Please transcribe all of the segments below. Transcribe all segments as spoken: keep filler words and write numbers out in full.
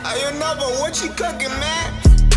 Hey, you know, but what you cooking, man?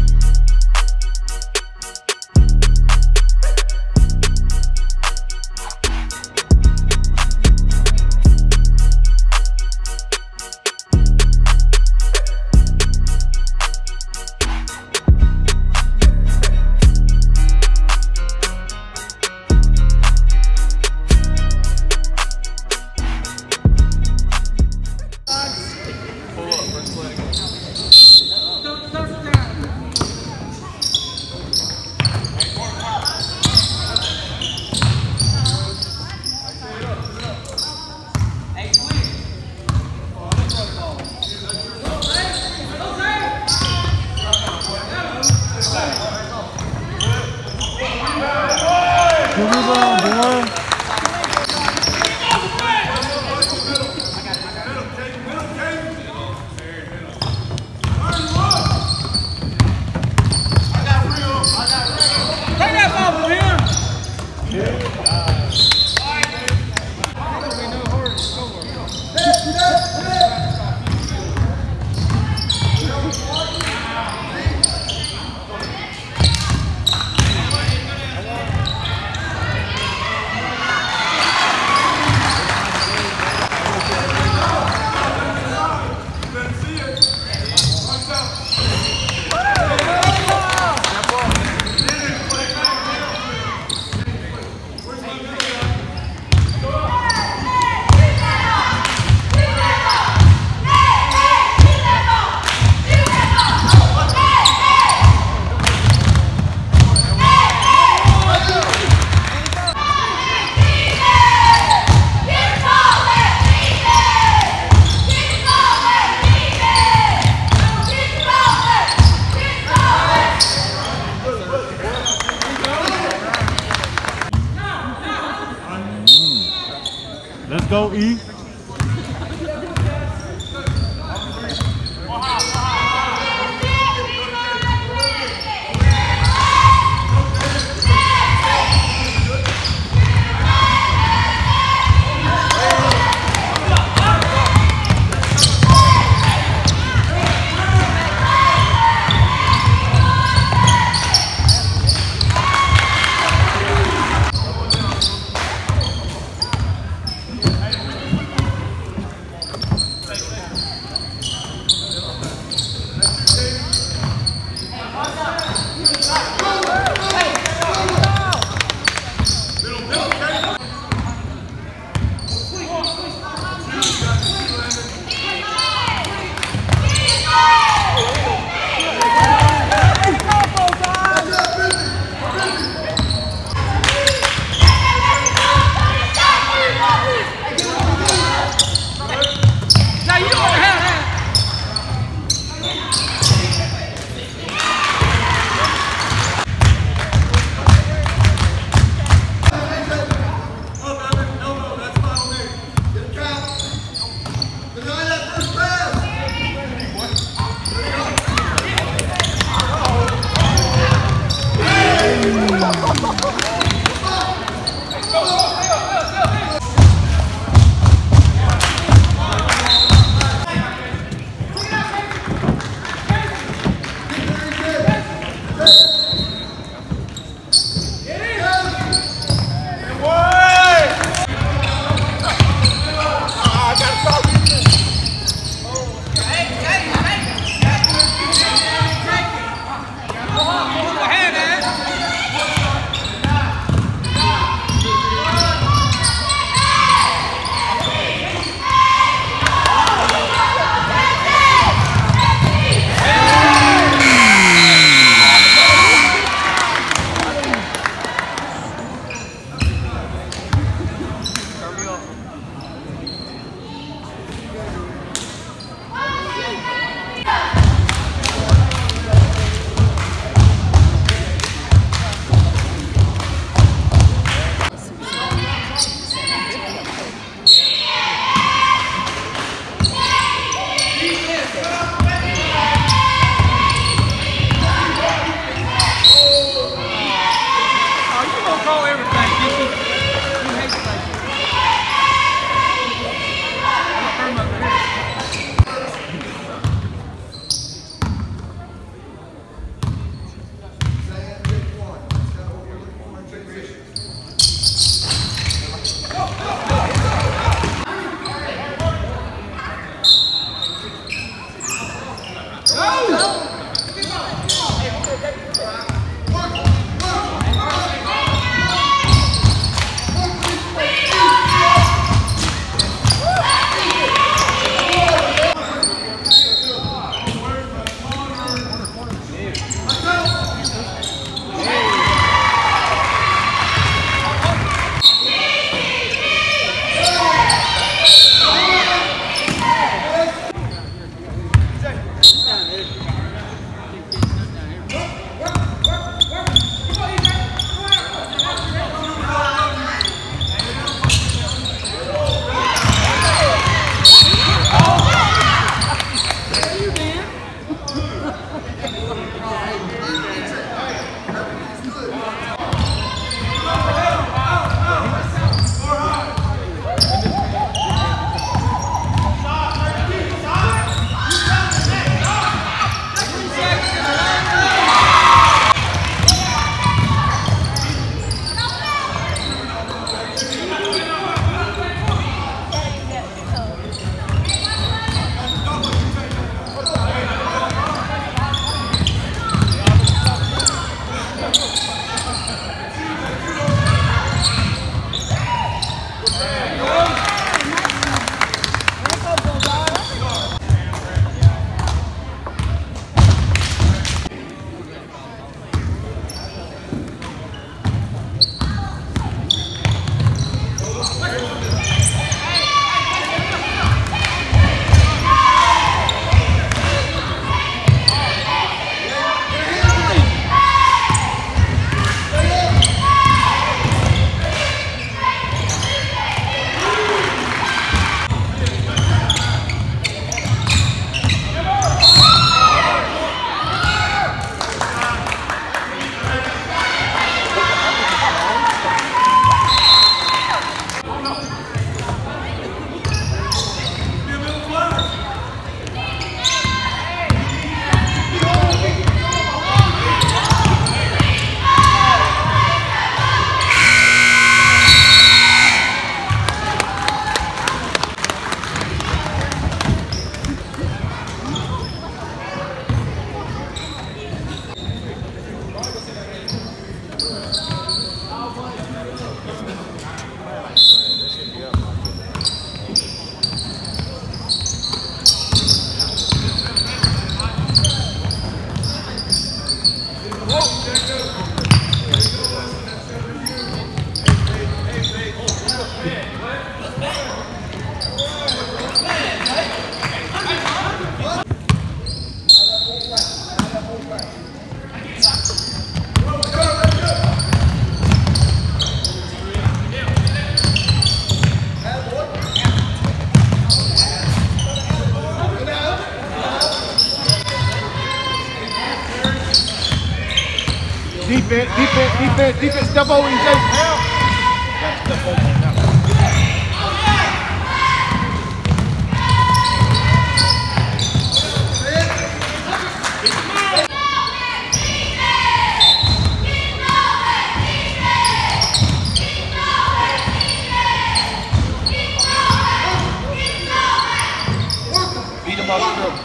Let's go, E. Defense, defense, defense, defense, step over and Jason. Gotta step over on that one. Beat him up through.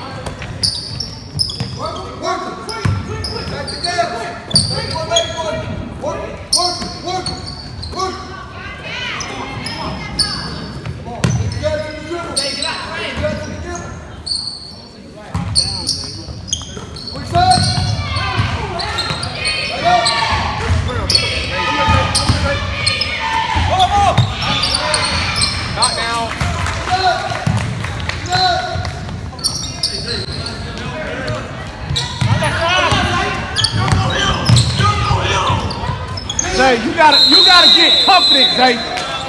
Zay, you gotta, you gotta get confident, Zay.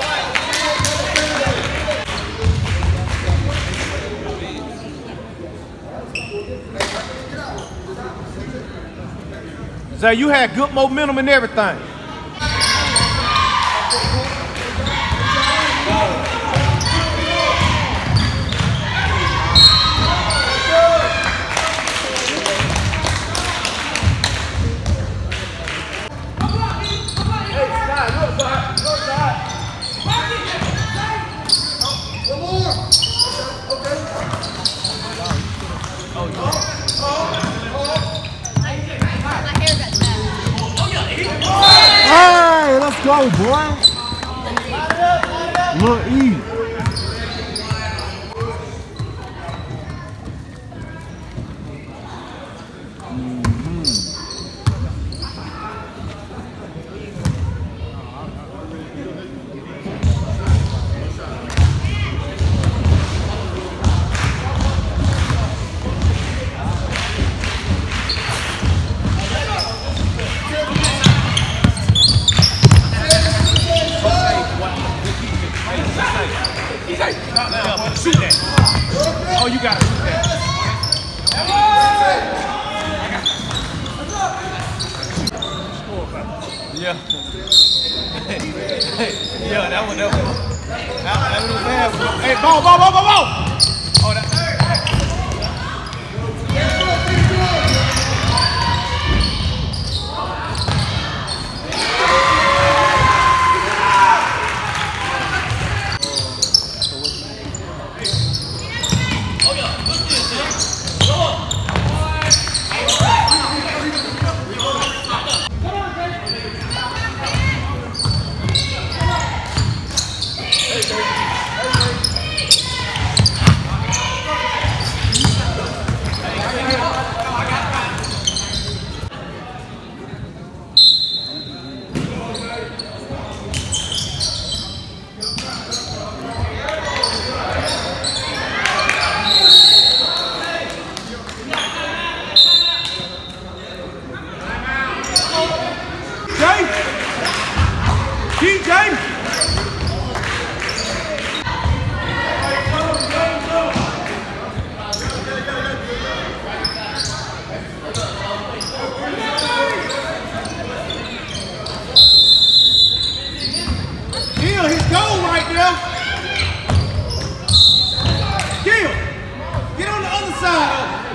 Zay, you had good momentum and everything. Oh, yeah. go, boy. Look, easy. Shoot that. Oh, you gotta shoot that. Yeah. Yeah, that one, that one. That, that was bad. Hey, ball, ball, ball, ball, ball. Oh, that. Keep James. Gil, his goal right there. Gil, get on the other side of it.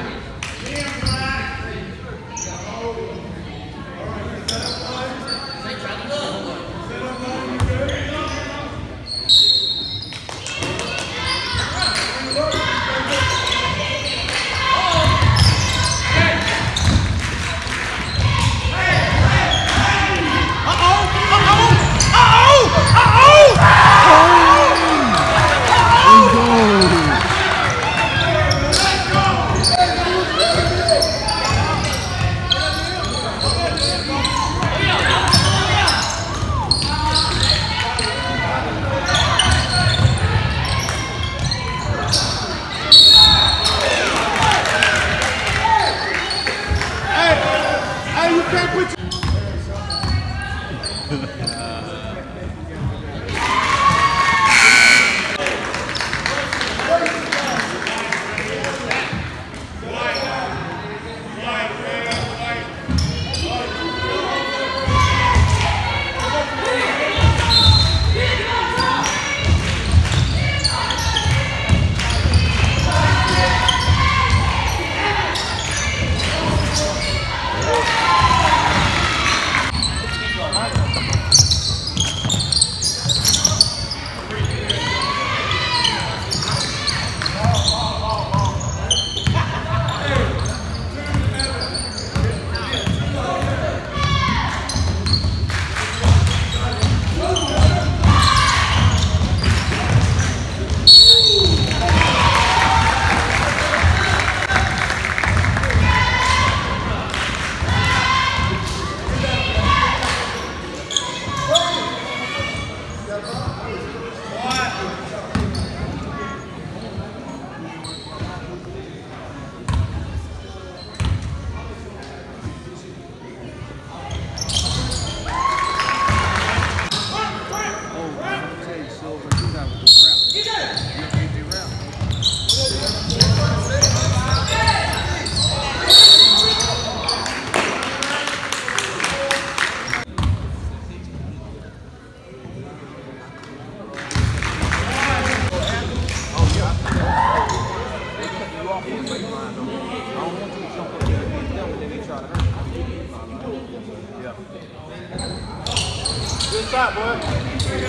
Good shot, boy. Hey,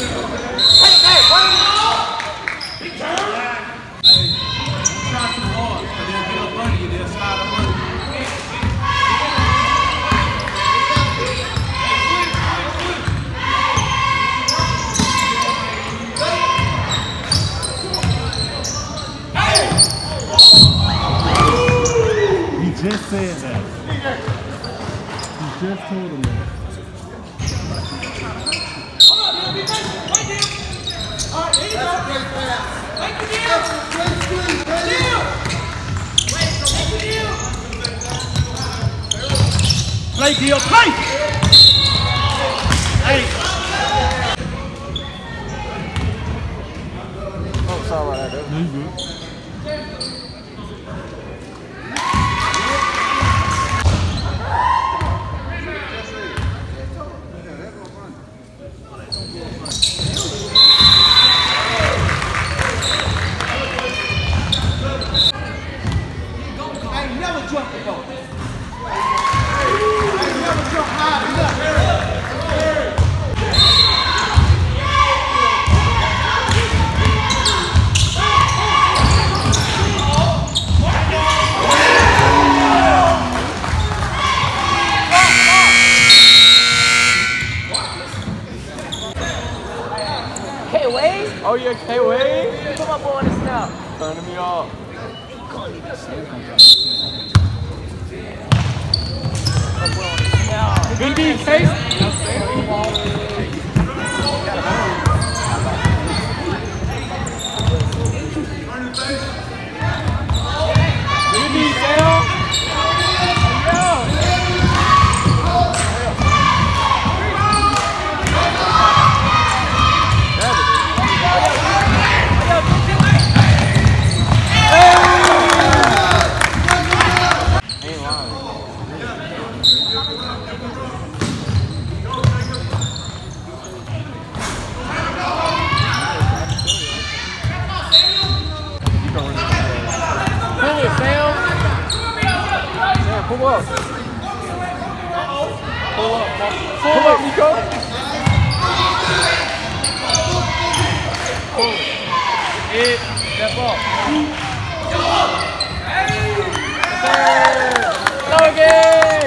hey, run it off! Big turn! Hey, you try too hard, but they'll get up under you, they'll slide up under you. just said that. He just told him that. Play, deal, play! Hey! Oh, sorry about that, dude. No, you good. Oh yeah, K-Wade? Put my boy on the snap. Turning me off. Good D, Case. Good D, Sam. Pull up. Pull up. Pull up, Nico. Pull. It. Step up. Go again.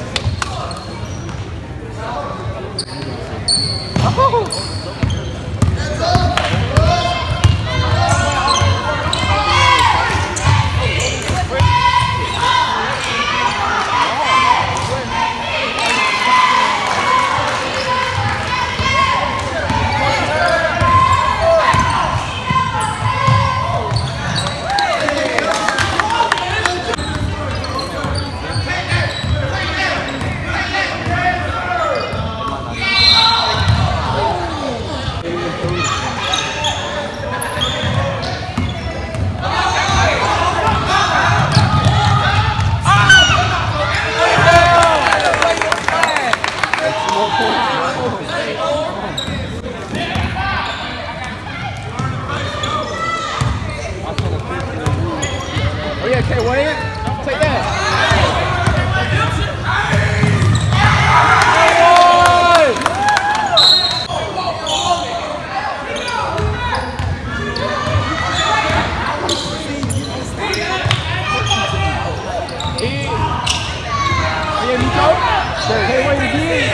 Oh. Oh yeah, okay, Wayne, take that. Yeah, Nico. Hey, Wayne again.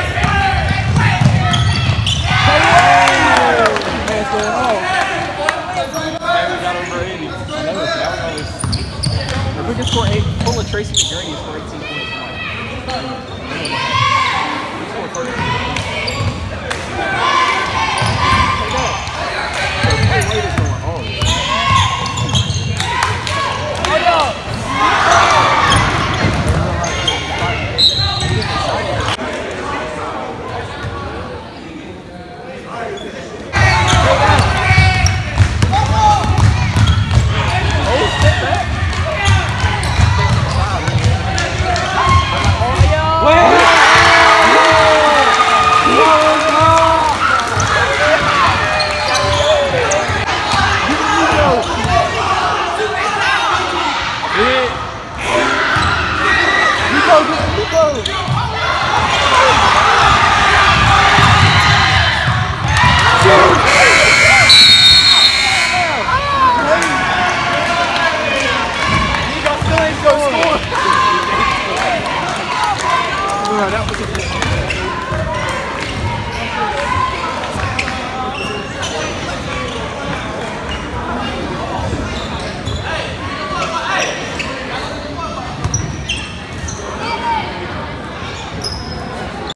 Hey, Wayne. Man, it's going on. We got over eighty. I know this. I know this. If we can score eight, pull a Tracy McGrady and score eighteen points tonight. We score thirty.